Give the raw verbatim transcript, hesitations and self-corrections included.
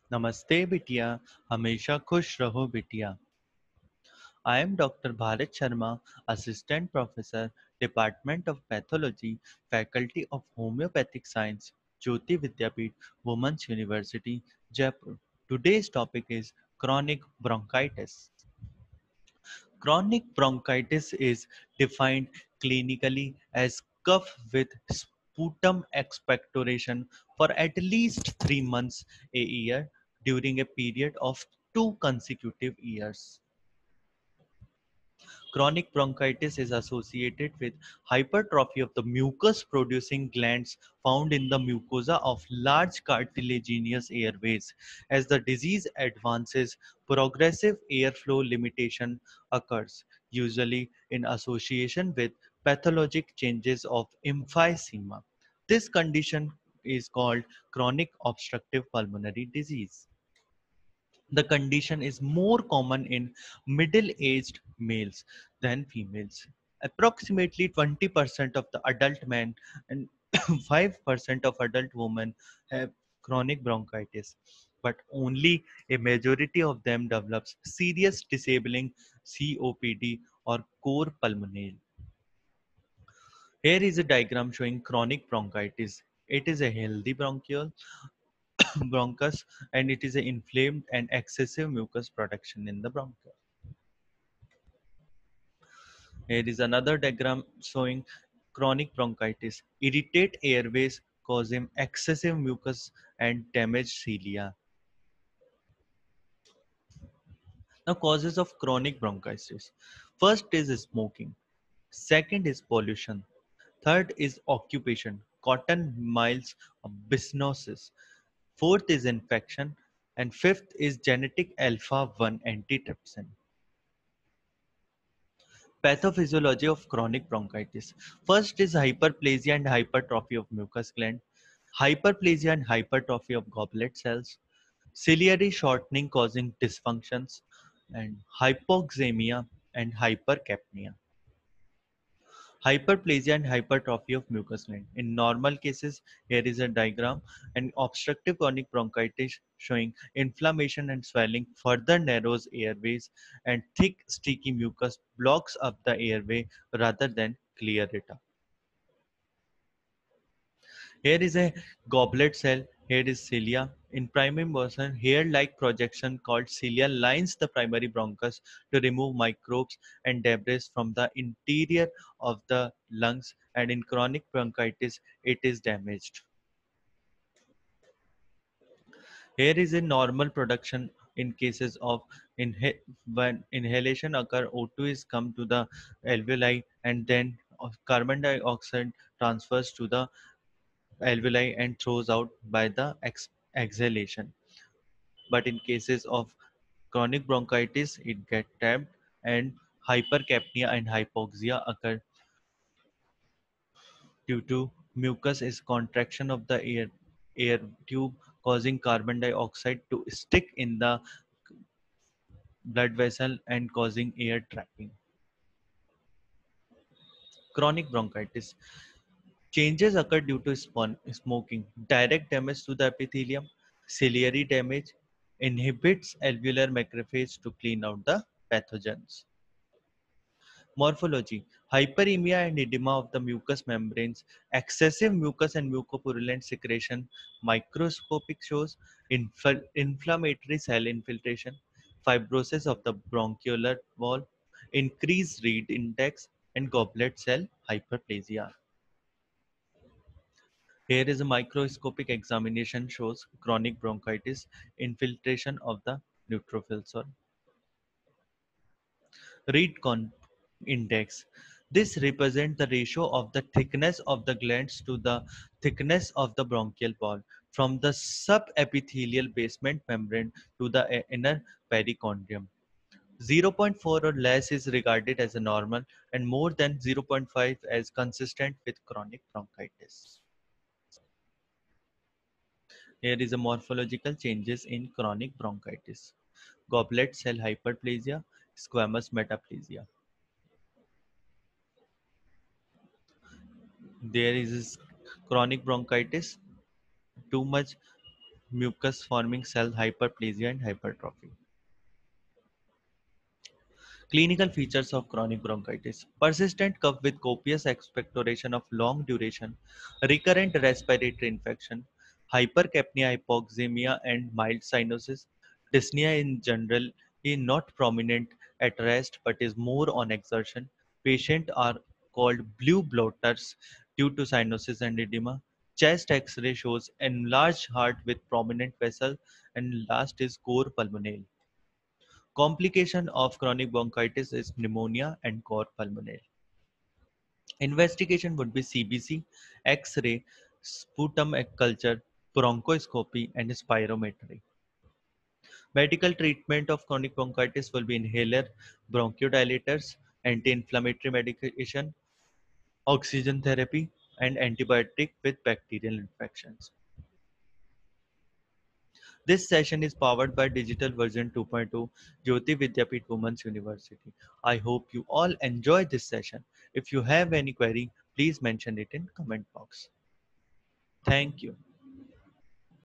नमस्ते बिटिया, हमेशा खुश रहो बिटिया। I am Doctor Bharat Sharma, Assistant Professor, Department of Pathology, Faculty of Homeopathic Science, Jyoti Vidyapeeth, Women's University, Jaipur. Today's topic is chronic bronchitis. Chronic bronchitis is defined clinically as cough with sputum expectoration for at least three months a year during a period of two consecutive years. Chronic bronchitis is associated with hypertrophy of the mucus producing glands found in the mucosa of large cartilaginous airways. As the disease advances, progressive airflow limitation occurs, usually in association with pathologic changes of emphysema. This condition is called chronic obstructive pulmonary disease. The condition is more common in middle-aged males than females. Approximately twenty percent of the adult men and five percent of adult women have chronic bronchitis, but only a majority of them develops serious disabling C O P D or core pulmonale. Here is a diagram showing chronic bronchitis. It is a healthy bronchiole bronchus, and it is an inflamed and excessive mucus production in the bronchiole. Here is another diagram showing chronic bronchitis. Irritate airways causing excessive mucus and damaged cilia. Now, causes of chronic bronchitis. First is smoking. Second is pollution. Third is occupation, cotton mills, bisnosis. Fourth is infection. And fifth is genetic alpha one antitrypsin. Pathophysiology of chronic bronchitis. First is hyperplasia and hypertrophy of mucus gland, hyperplasia and hypertrophy of goblet cells, ciliary shortening causing dysfunctions, and hypoxemia and hypercapnia. Hyperplasia and hypertrophy of mucus gland. In normal cases, here is a diagram, and obstructive chronic bronchitis showing inflammation and swelling further narrows airways, and thick sticky mucus blocks up the airway rather than clear it up. Here is a goblet cell. Here is cilia. In primary motion, hair-like projection called cilia lines the primary bronchus to remove microbes and debris from the interior of the lungs, and in chronic bronchitis, it is damaged. Here is a normal production in cases of inha- when inhalation occur, O two is come to the alveoli, and then of carbon dioxide transfers to the alveoli and throws out by the ex- exhalation. But in cases of chronic bronchitis, it gets trapped, and hypercapnia and hypoxia occur due to mucus is contraction of the air air tube causing carbon dioxide to stick in the blood vessel and causing air trapping. Chronic bronchitis. Changes occur due to spon- smoking, direct damage to the epithelium, ciliary damage, inhibits alveolar macrophage to clean out the pathogens. Morphology: hyperemia and edema of the mucous membranes, excessive mucus and mucopurulent secretion, microscopic shows, inf- inflammatory cell infiltration, fibrosis of the bronchiolar wall, increased reed index, and goblet cell hyperplasia. Here is a microscopic examination shows chronic bronchitis, infiltration of the neutrophils or read con index. This represents the ratio of the thickness of the glands to the thickness of the bronchial wall from the subepithelial basement membrane to the uh, inner perichondrium. zero point four or less is regarded as a normal, and more than zero point five as consistent with chronic bronchitis. Here is a morphological changes in chronic bronchitis. Goblet cell hyperplasia, squamous metaplasia. There is chronic bronchitis, too much mucus forming cell hyperplasia and hypertrophy. Clinical features of chronic bronchitis: persistent cough with copious expectoration of long duration, recurrent respiratory infection, hypercapnia, hypoxemia, and mild cyanosis. Dyspnea in general is not prominent at rest but is more on exertion. Patients are called blue bloaters due to cyanosis and edema. Chest X-ray shows enlarged heart with prominent vessel, and last is cor pulmonale. Complication of chronic bronchitis is pneumonia and cor pulmonale. Investigation would be C B C, X-ray, sputum culture, bronchoscopy, and spirometry. Medical treatment of chronic bronchitis will be inhaler, bronchodilators, anti-inflammatory medication, oxygen therapy, and antibiotic with bacterial infections. This session is powered by Digital Version 2.0 Jyoti Vidyapeeth Women's University. I hope you all enjoy this session. If you have any query, please mention it in comment box. Thank you.